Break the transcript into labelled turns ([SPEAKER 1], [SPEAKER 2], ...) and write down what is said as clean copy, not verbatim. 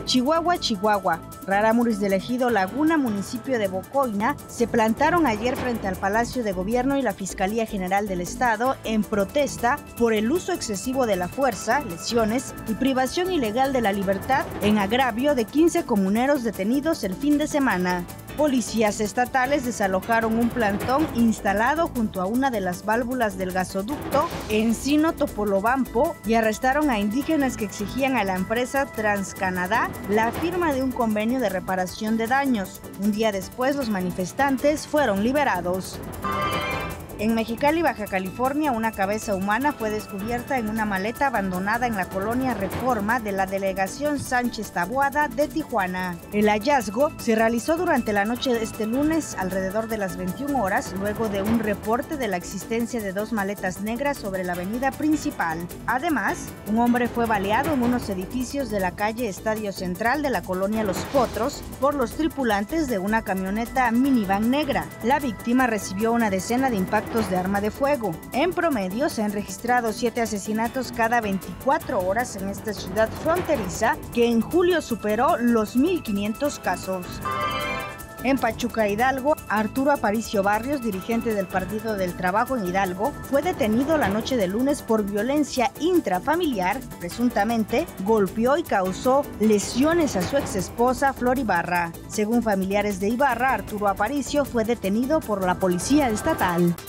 [SPEAKER 1] Chihuahua. Rarámuris del Ejido Laguna, municipio de Bocoina, se plantaron ayer frente al Palacio de Gobierno y la Fiscalía General del Estado en protesta por el uso excesivo de la fuerza, lesiones y privación ilegal de la libertad en agravio de 15 comuneros detenidos el fin de semana. Policías estatales desalojaron un plantón instalado junto a una de las válvulas del gasoducto Encino Topolobampo y arrestaron a indígenas que exigían a la empresa TransCanadá la firma de un convenio de reparación de daños. Un día después, los manifestantes fueron liberados. En Mexicali, Baja California, una cabeza humana fue descubierta en una maleta abandonada en la colonia Reforma de la delegación Sánchez Taboada de Tijuana. El hallazgo se realizó durante la noche de este lunes alrededor de las 21 horas, luego de un reporte de la existencia de 2 maletas negras sobre la avenida principal. Además, un hombre fue baleado en unos edificios de la calle Estadio Central de la colonia Los Potros por los tripulantes de una camioneta minivan negra. La víctima recibió una decena de impactos de arma de fuego. En promedio se han registrado 7 asesinatos cada 24 horas en esta ciudad fronteriza, que en julio superó los 1,500 casos. En Pachuca, Hidalgo, Arturo Aparicio Barrios, dirigente del Partido del Trabajo en Hidalgo, fue detenido la noche de lunes por violencia intrafamiliar. Presuntamente, golpeó y causó lesiones a su exesposa Flor Ibarra. Según familiares de Ibarra, Arturo Aparicio fue detenido por la policía estatal.